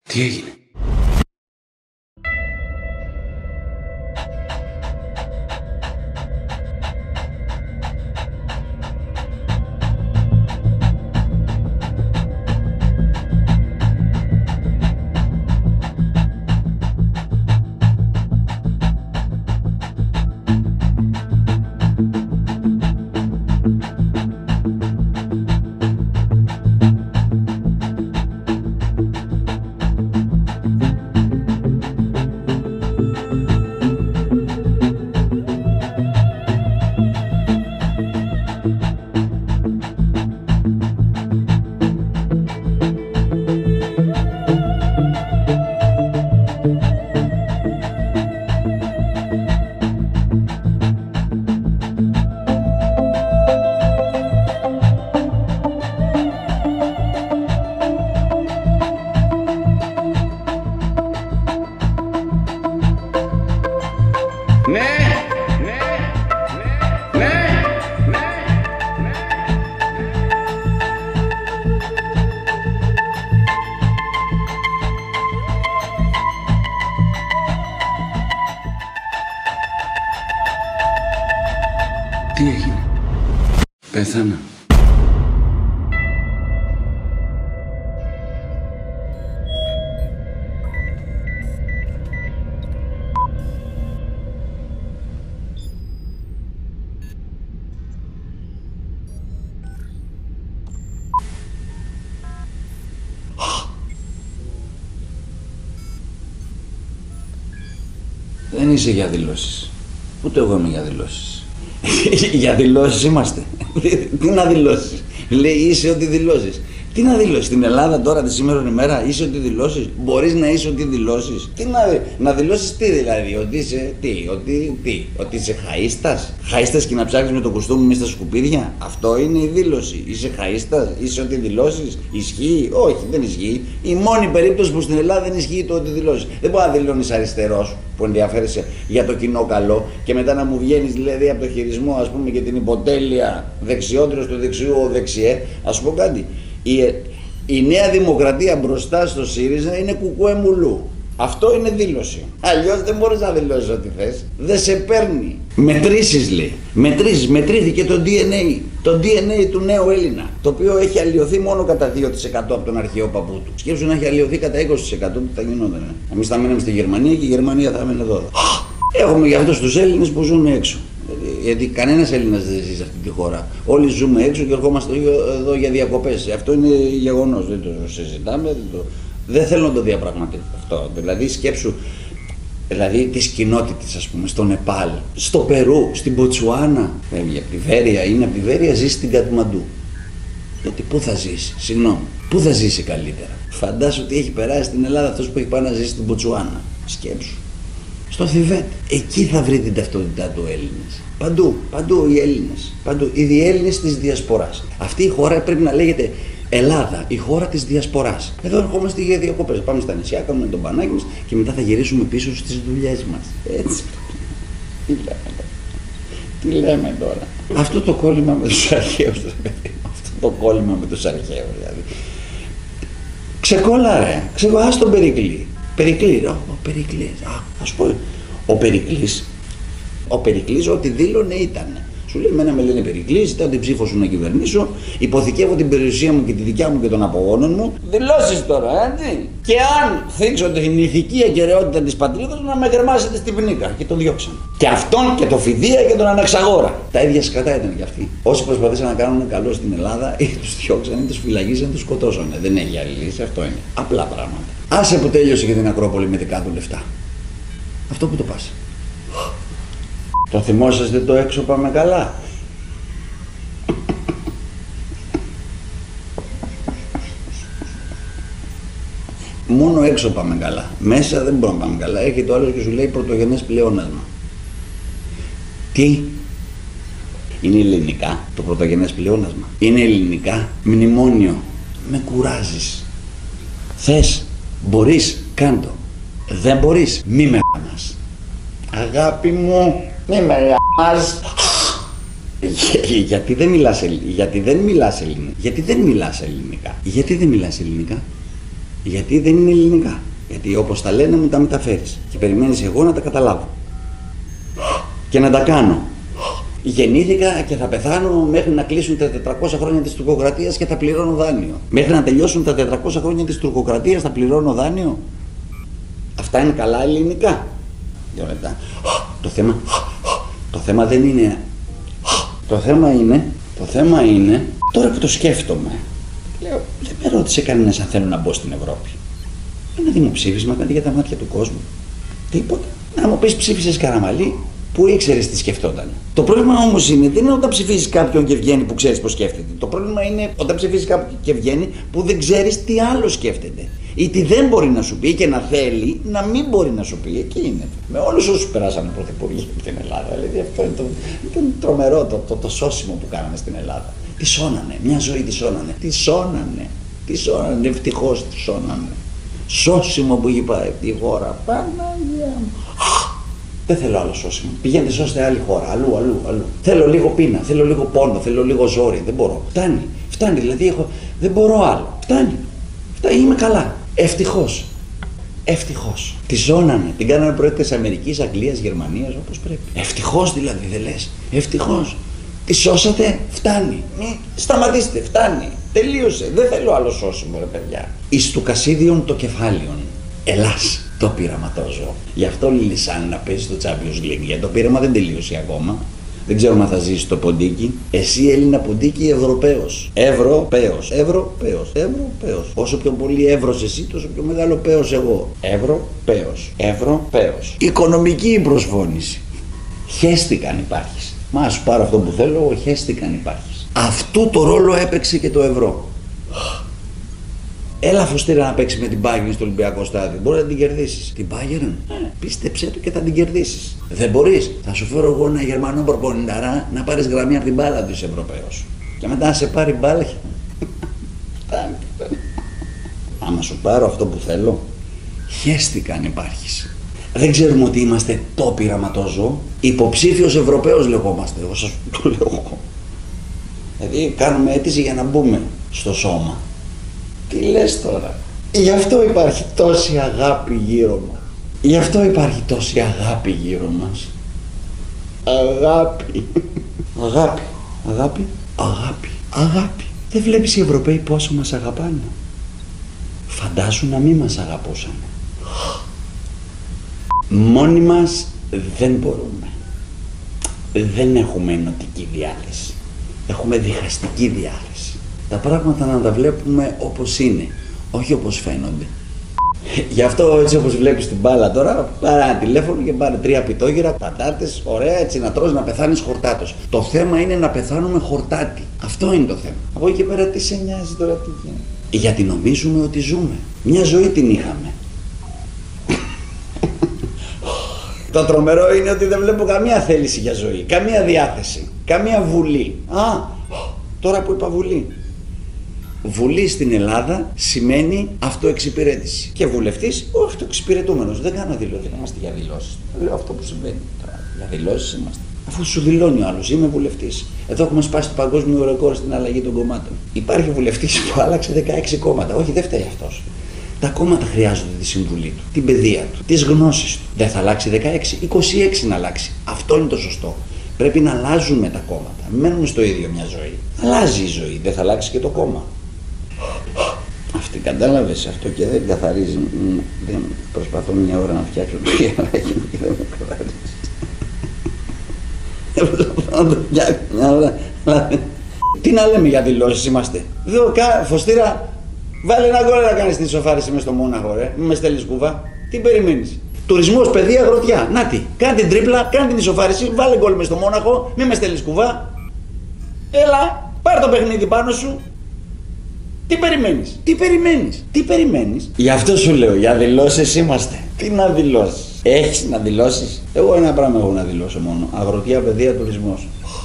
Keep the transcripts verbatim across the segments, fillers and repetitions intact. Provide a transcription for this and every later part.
Τι έγινε? Ναι, ναι, ναι, ναι, ναι, ναι. Τι έγινε? Πέθανα. Δεν είσαι για δηλώσεις. Ούτε εγώ είμαι για δηλώσεις. Για δηλώσεις είμαστε. Τι να δηλώσεις? Λέει είσαι ό,τι δηλώσεις. Τι να δηλώσεις? Στην Ελλάδα τώρα τη σήμερα ημέρα είσαι ό,τι δηλώσεις. Μπορείς να είσαι ό,τι δηλώσεις. Τι να, να δηλώσεις τι δηλαδή? Ότι είσαι τι, ότι, τι, ότι είσαι χαΐστας. Χαΐστας και να ψάχνεις με το κουστούμι μέσα στα σκουπίδια. Αυτό είναι η δήλωση. Είσαι χαΐστας, είσαι ό,τι δηλώσεις. Ισχύει? Όχι, δεν ισχύει. Η μόνη περίπτωση που στην Ελλάδα δεν ισχύει το ότι δηλώσεις. Δεν μπορεί να δηλώνεις αριστερός που ενδιαφέρεσαι για το κοινό καλό και μετά να μου βγαίνεις δηλαδή από το χειρισμό, ας πούμε, και την υποτέλεια δεξιότερος του δεξιού ο δεξιέ. Ας σου πω κάτι. Η, η Νέα Δημοκρατία μπροστά στο ΣΥΡΙΖΑ είναι κουκουέ μουλού. Αυτό είναι δήλωση. Αλλιώς δεν μπορείς να δηλώσεις ό,τι θες. Δεν σε παίρνει. Μετρήσεις λέει. Μετρήσεις. Μετρήθηκε το ντι εν έι. Το ντι εν έι του νέου Έλληνα. Το οποίο έχει αλλοιωθεί μόνο κατά δύο τοις εκατό από τον αρχαίο παππού του. Σκέψου να έχει αλλοιωθεί κατά είκοσι τοις εκατό που θα γινόταν. Εμείς θα μέναμε στη Γερμανία και η Γερμανία θα έμενε εδώ. Έχουμε για αυτούς τους Έλληνες που ζουν έξω. Γιατί κανένας Έλληνας δεν ζει σε αυτή τη χώρα. Όλοι ζούμε έξω και ερχόμαστε εδώ για διακοπές. Αυτό είναι γεγονός. Δεν το συζητάμε. Δεν, το... δεν θέλω να το διαπραγματεύω αυτό. Δηλαδή σκέψου, δηλαδή τις κοινότητες, ας πούμε, στο Νεπάλ, στο Περού, στην Ποτσουάνα. Φεύγει από τη Βέρεια, είναι από τη Βέρεια, ζει στην Κατμαντού. Τότε πού θα ζήσει, συγγνώμη, πού θα ζήσει καλύτερα? Φαντάσου ότι έχει περάσει στην Ελλάδα αυτός που έχει πάει να ζήσει στην Ποτσουάνα. Σκέψου. Στο Θιβέτ. Εκεί θα βρει την ταυτότητά του Έλληνες. Παντού, παντού οι Έλληνες. Παντού. Οι Έλληνες της Διασποράς. Αυτή η χώρα πρέπει να λέγεται Ελλάδα, η χώρα της Διασποράς. Εδώ ερχόμαστε για διακοπές. Πάμε στα νησιά, κάνουμε τον πανάκι μας και μετά θα γυρίσουμε πίσω στις δουλειές μας. Έτσι. Τι λέμε τώρα. Τι λέμε τώρα. Αυτό το κόλλημα με τους αρχαίους. Αυτό το κόλλημα με τους αρχαίους δηλαδή. Ξεκόλλα ρε. Ξεκόλλα, ας τον Περικλή. Περικλή, ο, ο Περικλής, α, ας πω, ο Περικλής, ο Περικλής ό,τι δήλωνε ήταν. Σου λέει, εμένα με λένε Περικλή, ζητάω την ψήφο σου να κυβερνήσω, υποθηκεύω την περιουσία μου και τη δικιά μου και των απογόνων μου. Δηλώσεις τώρα, έτσι. Και αν θίξω την ηθική ακεραιότητα της πατρίδας, να με γερμάσετε στην πνίκα. Και τον διώξαν. Και αυτόν και τον Φιδία και τον Αναξαγόρα. Τα ίδια σκατά ήταν κι αυτοί. Όσοι προσπαθήσαν να κάνουν καλό στην Ελλάδα, ή τους διώξαν, ή τους φυλακίσαν, ή τους σκοτώσανε. Δεν έχει άλλη λύση, αυτό είναι. Απλά πράγματα. Άσε που τέλειωσε για την Ακρόπολη με δικά του λεφτά. Αυτό που το πας. Το θυμόσαστε το έξω πάμε καλά? Μόνο έξω πάμε καλά. Μέσα δεν μπορούμε να πάμε καλά. Έχει το άλλο και σου λέει πρωτογενές πλεόνασμα. Τι? Είναι ελληνικά το πρωτογενές πλεόνασμα? Είναι ελληνικά? Μνημόνιο. Με κουράζεις. Θες, μπορείς, κάντο. Δεν μπορείς, μη με γάμας. Αγάπη μου, μη με γάμας. Για, γιατί δεν μιλάς, γιατί δεν μιλάς ελληνικά. Γιατί δεν μιλάς ελληνικά. Γιατί δεν μιλάς ελληνικά. Γιατί δεν είναι ελληνικά. Γιατί όπως τα λένε μου τα μεταφέρεις. Και περιμένεις εγώ να τα καταλάβω. Και να τα κάνω. Γεννήθηκα και θα πεθάνω μέχρι να κλείσουν τα τετρακόσια χρόνια της τουρκοκρατίας και θα πληρώνω δάνειο. Μέχρι να τελειώσουν τα τετρακόσια χρόνια της τουρκοκρατίας θα πληρώνω δάνειο. Αυτά είναι καλά ελληνικά. Δύο λεπτά. Το θέμα, το θέμα δεν είναι... Το θέμα είναι, το θέμα είναι, τώρα που το σκέφτομαι, λέω, δεν με ρώτησε κανένας αν θέλω να μπω στην Ευρώπη. Ένα δημοψήφισμα, κάτι για τα μάτια του κόσμου. Τίποτα. Να μου πεις ψήφισες Καραμαλή, που ήξερες τι σκεφτόταν. Το πρόβλημα όμως είναι, δεν είναι όταν ψηφίζεις κάποιον και βγαίνει που ξέρεις πώς σκέφτεται. Το πρόβλημα είναι όταν ψηφίζεις κάποιον και βγαίνει που δεν ξέρεις τι άλλο σκέφτεται. Ή τι δεν μπορεί να σου πει και να θέλει να μην μπορεί να σου πει. Εκεί είναι. Με όλους όσους περάσανε πρωθυπουργοί από την Ελλάδα. Δηλαδή αυτό είναι το, το τρομερό το, το, το σώσιμο που κάναμε στην Ελλάδα. Τι σώνανε, μια ζωή τη σώνανε. Τι σώνανε, τι σώνανε, ευτυχώς τη σώνανε. Σώσιμο που έχει πάει τη χώρα. Παναγία μου. Δεν θέλω άλλο σώσιμο. Πηγαίνετε, σώστε άλλη χώρα. Αλλού, αλλού, αλλού. Θέλω λίγο πείνα, θέλω λίγο πόνο, θέλω λίγο ζόρι. Δεν μπορώ. Φτάνει. Φτάνει. Δηλαδή έχω... δεν μπορώ άλλο. Φτάνει. Φτάνει. Είμαι καλά. Ευτυχώς. Ευτυχώς. Τη ζώνανε. Την κάνανε προέκτες Αμερικής, Αγγλίας, Γερμανίας όπως πρέπει. Ευτυχώς δηλαδή δεν λες. Ευτυχώς. Τη σώσατε. Φτάνει. Μη σταματήστε. Φτάνει. Τελείωσε. Δεν θέλω άλλο σώσιμο, ρε παιδιά. Εις του Κασίδιον το κεφάλιον. Ελλάς. Το πειραματόζω. Γι' αυτό λυσάνε να παίζει το Champions League. Γιατί το πείραμα δεν τελείωσε ακόμα. Δεν ξέρω αν θα ζήσει το ποντίκι. Εσύ Έλληνα ποντίκι, Ευρωπαίος. Ευρωπαίος. Ευρωπαίος. Ευρωπαίος. Όσο πιο πολύ εύρος εσύ, τόσο πιο μεγάλο πέος εγώ. Ευρωπαίος. Ευρωπαίος. Οικονομική η προσφώνηση. Χέστηκαν υπάρχεις. Μα σου πάρω αυτό που θέλω, εγώ χέστηκαν υπάρχεις. Αυτού το ρόλο έπαιξε και το ευρώ. Έλα Φωστήρα να παίξει με την Bayern στο Ολυμπιακό στάδιο. Μπορεί να την κερδίσεις. Την Bayern, ε, πίστεψέ το και θα την κερδίσεις. Δεν μπορείς. Θα σου φέρω εγώ ένα Γερμανό προπονηταρά να πάρεις γραμμή από την μπάλα του Ευρωπαίος. Και μετά να σε πάρει μπάλα. Φτάνει. Άμα σου πάρω αυτό που θέλω, χέστηκα αν υπάρχεις. Δεν ξέρουμε ότι είμαστε το πειραματόζωο. Υποψήφιος Ευρωπαίος λεγόμαστε. Εγώ σας το λέω εγώ. Δηλαδή κάνουμε αίτηση για να μπούμε στο σώμα. Τι λες τώρα. Γι' αυτό υπάρχει τόση αγάπη γύρω μας. Γι' αυτό υπάρχει τόση αγάπη γύρω μας. Αγάπη. Αγάπη. Αγάπη. Αγάπη. Αγάπη. Δεν βλέπεις οι Ευρωπαίοι πόσο μας αγαπάνε. Φαντάσου να μην μας αγαπούσαν. Μόνοι μας δεν μπορούμε. Δεν έχουμε ενωτική διάθεση. Έχουμε διχαστική διάθεση. Τα πράγματα να τα βλέπουμε όπως είναι, όχι όπως φαίνονται. Γι' αυτό έτσι όπως βλέπεις την μπάλα τώρα, πάρε ένα τηλέφωνο και πάρε τρία πιτόγυρα, πατάτες, ωραία έτσι να τρως να πεθάνεις χορτάτος. Το θέμα είναι να πεθάνουμε χορτάτι. Αυτό είναι το θέμα. Από εκεί και πέρα τι σε νοιάζει τώρα τι γίνεται. Γιατί νομίζουμε ότι ζούμε. Μια ζωή την είχαμε. Το τρομερό είναι ότι δεν βλέπω καμία θέληση για ζωή, καμία διάθεση, καμία βουλή. Α, τώρα που είπα βουλή. Βουλή στην Ελλάδα σημαίνει αυτοεξυπηρέτηση. Και βουλευτής, ο αυτοεξυπηρετούμενος. Δεν κάνω δηλώσεις, δεν είμαστε για δηλώσεις. Λέω αυτό που συμβαίνει τώρα. Για δηλώσεις είμαστε. Αφού σου δηλώνει ο άλλος, είμαι βουλευτής. Εδώ έχουμε σπάσει το παγκόσμιο ρεκόρ στην αλλαγή των κομμάτων. Υπάρχει βουλευτής που άλλαξε δεκαέξι κόμματα. Όχι, δεν φταίει αυτός. Τα κόμματα χρειάζονται τη συμβουλή του, την παιδεία του, τις γνώσεις του. Δεν θα αλλάξει δεκαέξι, είκοσι έξι να αλλάξει. Αυτό είναι το σωστό. Πρέπει να αλλάζουμε τα κόμματα. Μην μένουμε στο ίδιο μια ζωή. Αλλάζει η ζωή, δεν θα αλλάξει και το κόμμα. Αυτή κατάλαβες αυτό και δεν καθαρίζει. Δεν προσπαθώ μια ώρα να φτιάξω το γεράκι και δεν με καθαρίζει. Προσπαθώ να το φτιάξω μια ώρα. Τι να λέμε για δηλώσεις είμαστε. Εδώ Φωστήρα, βάλε ένα γκολ να κάνεις την ισοφάριση μες στο Μόναχο ρε. Μην με στέλνεις κουβά. Τι περιμένεις. Τουρισμός, παιδεία, αγροτιά. Να τι. Κάνε την τρίπλα, κάνε την ισοφάριση, βάλε γκολ μες στο Μόναχο. Μην με στέλνεις κουβά. Έλα, πάρε το παιχνίδι πάνω σου. Τι περιμένεις, τι περιμένεις, τι περιμένεις. Γι' αυτό σου λέω, για δηλώσεις είμαστε. Τι να δηλώσεις. Έχεις να δηλώσεις. Εγώ ένα πράγμα έχω να δηλώσω μόνο. Αγροτιά, παιδεία, τουρισμός.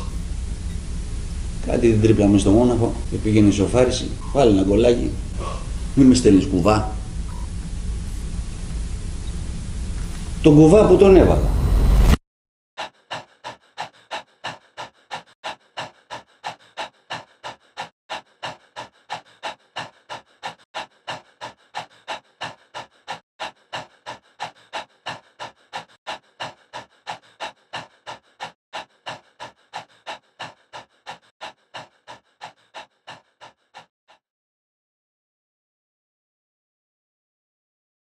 Κάτι την τρίπλα μες στο Μόναχο και πήγαινε η ισοφάριση. Βάλε ένα γκολάκι. Μην με στέλνεις κουβά. Τον κουβά που τον έβαλα.